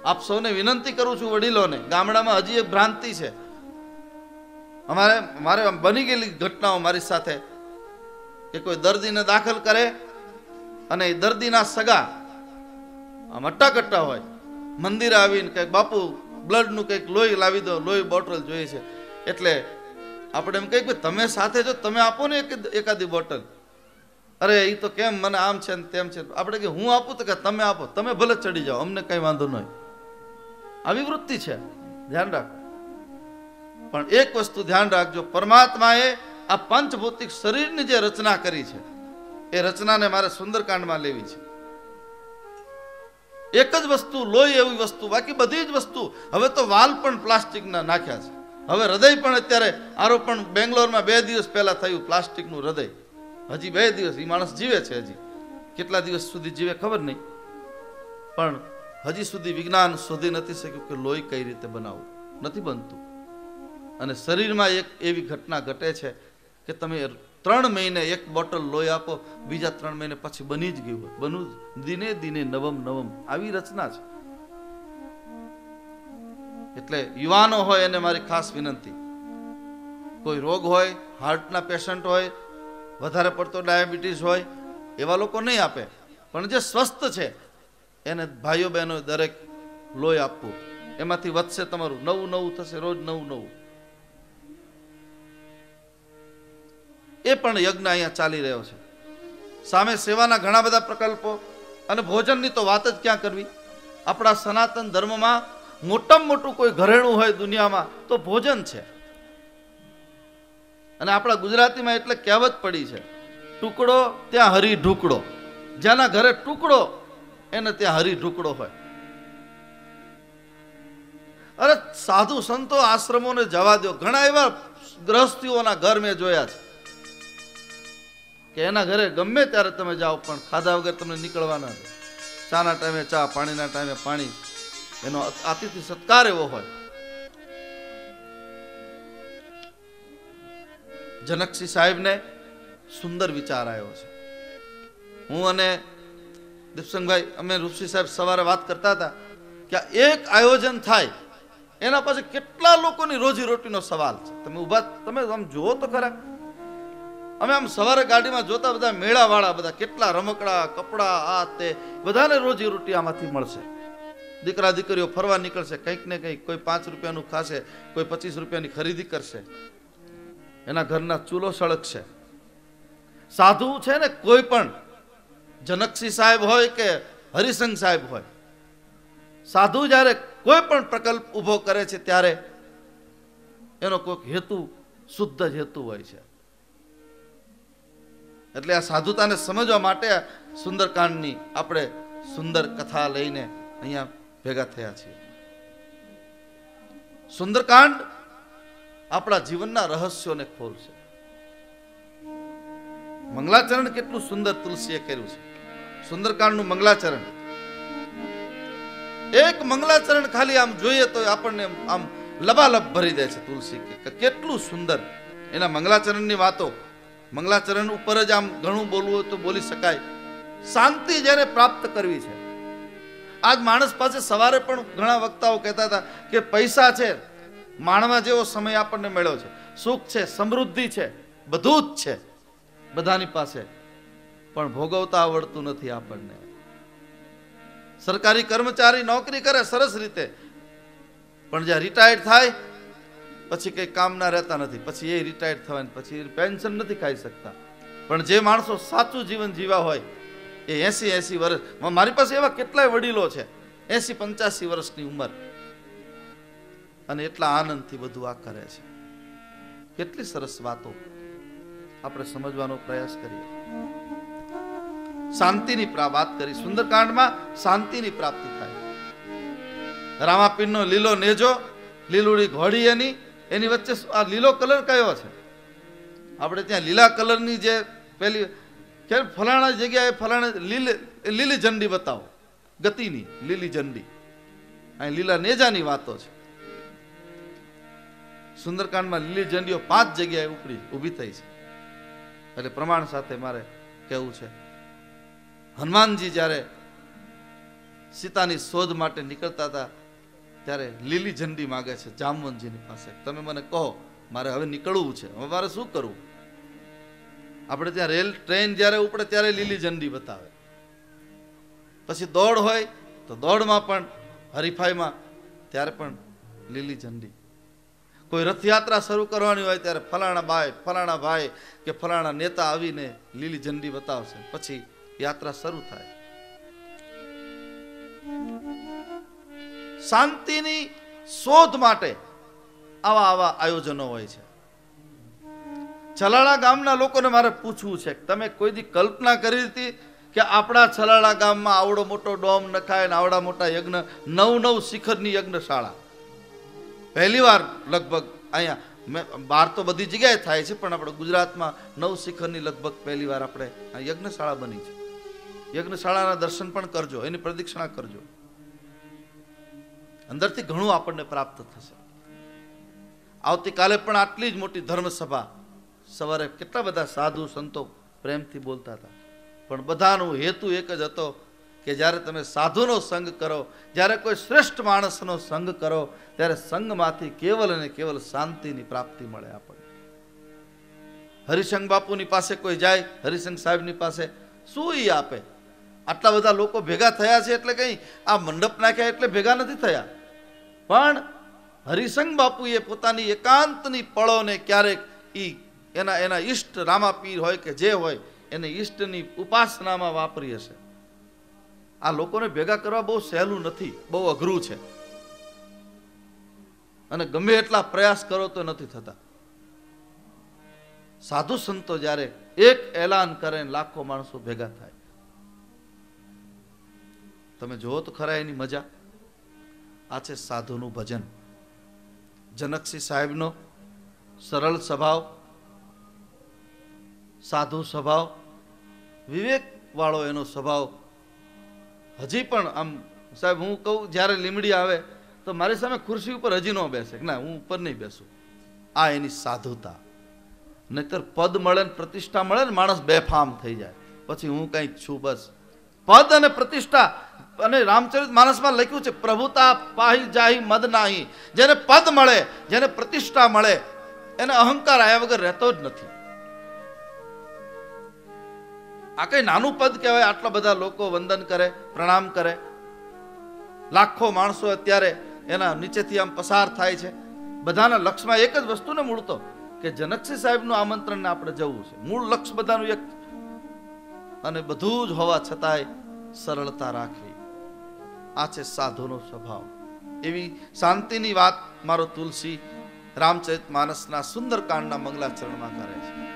આપ સૌને વિનંતી કરું છું, વડીલોને, ગામડામાં હજી એક ભ્રાંતિ છે. મારે બની ગયેલી ઘટનાઓ મારી સાથે કે કોઈ દર્દીને દાખલ કરે અને એ દર્દીના સગા આમ અટ્ટાકટ્ટા હોય, મંદિરે આવીને કંઈક બાપુ બ્લડનું કંઈક લોહી લાવી દો, લોહી બોટલ જોઈએ છે. એટલે આપણે એમ કહીએ કે તમે સાથે જો, તમે આપો ને એકાદી બોટલ. અરે એ તો કેમ, મને આમ છે ને તેમ છે. આપણે કે હું આપું તો કે તમે આપો, તમે ભલે ચડી જાઓ, અમને કઈ વાંધો નહીં. આવી વૃત્તિ છે, ધ્યાન રાખો. પણ એક વસ્તુ ધ્યાન રાખજો, પરમાત્માએ આ પંચભૌતિક શરીરની જે રચના કરી છે એ રચનાને મારે સુંદરકાંડમાં લેવી છે. એક જ વસ્તુ, લોહી એવી વસ્તુ, બાકી બધી જ વસ્તુ. હવે તો વાલ પણ પ્લાસ્ટિકના નાખ્યા છે. હવે હૃદય પણ અત્યારે આરોપણ બેંગ્લોરમાં 2 દિવસ પહેલા થયું, પ્લાસ્ટિકનું હૃદય. હજી 2 દિવસ એ માણસ જીવે છે, હજી કેટલા દિવસ સુધી જીવે ખબર નહીં, પણ હજી સુધી વિજ્ઞાન શોધી નથી શક્યું કે લોહી કઈ રીતે બનાવવું, નથી બનતું. અને શરીરમાં એક એવી ઘટના ઘટે છે કે તમે 3 મહિને 1 બોટલ લોહી આપો, બીજા 3 મહિને પછી બની જ ગયું હોય, બનવું દિને દિને નવમ નવમ, આવી રચના છે. એટલે યુવાનો હોય એને મારી ખાસ વિનંતી, કોઈ રોગ હોય, હાર્ટના પેશન્ટ હોય, વધારે પડતો ડાયાબિટીસ હોય, એવા લોકો નહીં આપે. પણ જે સ્વસ્થ છે એને ભાઈઓ બહેનો દરેક લોહી આપવું. એમાંથી વધશે તમારું, નવું નવું થશે, રોજ નવું નવું. એ પણ યજ્ઞ અહીંયા ચાલી રહ્યો છે. સામે સેવાના ઘણા બધા પ્રકલ્પો, અને ભોજનની તો વાત જ ક્યાં કરવી. આપણા સનાતન ધર્મમાં મોટામાં મોટું કોઈ ઘરેણું હોય દુનિયામાં તો ભોજન છે. અને આપણા ગુજરાતીમાં એટલે કહેવત પડી છે, ટુકડો ત્યાં હરી ઢુકડો. જેના ઘરે ટુકડો એને ત્યાં હરી ઢુકડો હોય. અરે સાધુ સંતો આશ્રમોને જવા દો, ઘણા એવા ગ્રહસ્થીઓના ઘર મેં જોયા છે કે એના ઘરે ગમે ત્યારે તમે જાઓ પણ ખાધા વગર તમને નીકળવાના છે. ચાના ટાઈમે ચા, પાણીના ટાઈમે પાણી, એનો અતિથિ સત્કાર એવો હોય. જનકસિંહ સાહેબને સુંદર વિચાર આવ્યો છે. હું અને દીપસંગભાઈ અમે રૂપસિંહ સાહેબ સવારે વાત કરતા હતા કે એક આયોજન થાય એના પછી કેટલા લોકોની રોજીરોટીનો સવાલ છે. તમે આમ જુઓ તો ખરા. અમે આમ સવારે ગાડીમાં જોતા, બધા મેળાવાળા, બધા કેટલા રમકડા, કપડા, આ તે, બધાને રોજીરોટી આમાંથી મળશે. દીકરા દીકરીઓ ફરવા નીકળશે, કંઈક ને કંઈક, કોઈ 5 રૂપિયાનું ખાશે, કોઈ 25 રૂપિયાની ખરીદી કરશે, એના ઘરના ચૂલો સળગશે. સાધુ છે ને, કોઈ પણ જનકસિંહ સાહેબ હોય કે હરિસંઘ સાહેબ હોય, સાધુ જ્યારે કોઈ પણ પ્રકલ્પ ઉભો કરે છે ત્યારે એનો કોઈક હેતુ, શુદ્ધ જ હેતુ હોય છે. એટલે આ સાધુતાને સમજવા માટે સુંદરકાંડની આપણે સુંદર કથા લઈને અહીંયા ભેગા થયા છીએ. સુંદરકાંડ આપણા જીવનના રહસ્યોને ખોલશે. મંગલાચરણ કેટલું સુંદર તુલસીએ કર્યું છે. સુંદરકાંડનું મંગલાચરણ, એક મંગલાચરણ ખાલી આમ જોઈએ તો આપણને આમ લબાલબ ભરી દે છે. તુલસી કેટલું સુંદર એના મંગલાચરણની વાતો. મંગલાચરણ ઉપર જ આમ ઘણું બોલવું હોય તો બોલી શકાય. શાંતિ જેને પ્રાપ્ત કરવી છે. આજ માણસ પાસે સવારે પણ ઘણા વક્તાઓ કહેતા હતા કે પૈસા છે, માણવા જેવો સમય આપણને મળ્યો છે, સુખ છે, સમૃદ્ધિ છે, બધું જ છે બધાની પાસે, પણ ભોગવતા આવડતું નથી આપણને. સરકારી કર્મચારી નોકરી કરે સરસ રીતે, પણ જ્યાં રિટાયર્ડ થાય પછી કઈ કામના રહેતા નથી. પછી એ રિટાયર્ડ થવાય, પછી પેન્શન નથી ખાઈ શકતા. પણ જે માણસો સાચું જીવન જીવા હોય એ 80 વર્ષ, મારી પાસે એવા કેટલાય વડીલો છે 80-85 વર્ષની ઉંમર, અને એટલા આનંદથી બધું આ કરે છે. કેટલી સરસ વાતો આપણે સમજવાનો પ્રયાસ કરીએ. શાંતિની વાત કરી. સુંદરકાંડમાં શાંતિની પ્રાપ્તિ થાય. રામાપીરનો લીલો નેજો, લીલુડી ઘોડી, એની વચ્ચે આ લીલો કલર કયો છે? આપણે ત્યાં લીલા કલરની જે પેલી કે ફલાણા જગ્યાએ ફલાણા લીલી ઝંડી બતાવો, ગતિની લીલી ઝંડી. અહીં લીલા નેજાની વાતો છે. સુંદરકાંડમાં લીલી ઝંડીઓ 5 જગ્યાએ ઊભી થઈ છે. એટલે પ્રમાણ સાથે મારે કહેવું છે, હનુમાનજી જ્યારે સીતાની શોધ માટે નીકળતા હતા ત્યારે લીલી ઝંડી માગે છે જામવંતજીની પાસે. તમે મને કહો, મારે હવે નીકળવું છે, હવે મારે શું કરવું? આપણે ત્યાં રેલ ટ્રેન જ્યારે ઉપડે ત્યારે લીલી ઝંડી બતાવે. પછી દોડ હોય તો દોડમાં પણ, હરીફાઈમાં ત્યારે પણ લીલી ઝંડી. કોઈ રથયાત્રા શરૂ કરવાની હોય ત્યારે ફલાણા બાય, ફલાણા ભાઈ કે ફલાણા નેતા આવીને લીલી ઝંડી બતાવશે, પછી યાત્રા શરૂ થાય. શાંતિની શોધ માટે આવા આવા આયોજનો હોય છે. છલાળા ગામના લોકોને મારે પૂછવું છે, તમે કોઈ દી કલ્પના કરી હતી કે આપણા છલાળા ગામમાં આવડો મોટો ડોમ નખાય ને આવડા મોટા યજ્ઞ, 9 શિખરની યજ્ઞશાળા? પહેલી વાર લગભગ અહીંયા, બહાર તો બધી જગ્યાએ થાય છે, પણ આપણે ગુજરાતમાં 9 શિખરની લગભગ પહેલી વાર આપણે આ યજ્ઞશાળા બની છે. યજ્ઞશાળાના દર્શન પણ કરજો, એની પ્રદક્ષિણા કરજો, અંદરથી ઘણું આપણને પ્રાપ્ત થશે. આવતીકાલે પણ આટલી જ મોટી ધર્મસભા, સવારે કેટલા બધા સાધુ સંતો પ્રેમથી બોલતા હતા, પણ બધાનો હેતુ એક જ હતો કે જ્યારે તમે સાધુનો સંગ કરો, જ્યારે કોઈ શ્રેષ્ઠ માણસનો સંગ કરો, ત્યારે સંગમાંથી કેવલ અને કેવલ શાંતિની પ્રાપ્તિ મળે આપણને. હરિશંગ બાપુની પાસે કોઈ જાય, હરિશંગ સાહેબની પાસે, શું ઈ આપે? આટલા બધા લોકો ભેગા થયા છે એટલે કઈ આ મંડપ નાખ્યા એટલે ભેગા નથી થયા, પણ હરિશંગ બાપુએ પોતાની એકાંતની પળોને ક્યારેક ઈ એના ઈષ્ટ રામાપીર હોય કે જે હોય એને ઈષ્ટની ઉપાસનામાં વાપરી હશે. આ લોકોને ભેગા કરવા બહુ સહેલું નથી, બહુ અઘરું છે, અને ગમે એટલા પ્રયાસ કરો તો નથી થતા. સાધુ સંતો જ્યારે એક એલાન કરે, લાખો માણસો ભેગા થાય. તમે જુઓ તો ખરા એની મજા. આ છે સાધુનું ભજન. જનકસિંહ સાહેબનો સરળ સ્વભાવ, સાધુ સ્વભાવ, વિવેક વાળો એનો સ્વભાવ હજી પણ આમ, સાહેબ હું કહું જ્યારે લીમડી આવે તો મારી સામે ખુરશી ઉપર હજી ન બેસે, ના હું ઉપર નહીં બેસું. આ એની સાધુતા. નહીતર પદ મળે ને પ્રતિષ્ઠા મળે ને માણસ બેફામ થઈ જાય, પછી હું કંઈક છું બસ. પદ અને પ્રતિષ્ઠા, અને રામચરિત માનસમાં લખ્યું છે, પ્રભુતા પાહી જાહી મદ નાહી. જેને પદ મળે, જેને પ્રતિષ્ઠા મળે, એને અહંકાર આયા વગર રહેતો જ નથી. આ કઈ નાનું પદ કહેવાય? આટલા બધા લોકો વંદન કરે, પ્રણામ કરે, લાખો માણસો અત્યારે એના નીચેથી આમ પસાર થાય છે. બધાના લક્ષમાં એક જ વસ્તુને મૂળતો કે જનકસિંહ સાહેબનું આમંત્રણને આપણે જવું છે. મૂળ લક્ષ બધાનું એક, અને બધું જ હોવા છતાંય સરળતા રાખવી. આ છે સાધુનો સ્વભાવ. એવી શાંતિની વાત મારો તુલસી રામચરિત માનસના સુંદરકાંડના મંગલાચરણમાં કરે છે.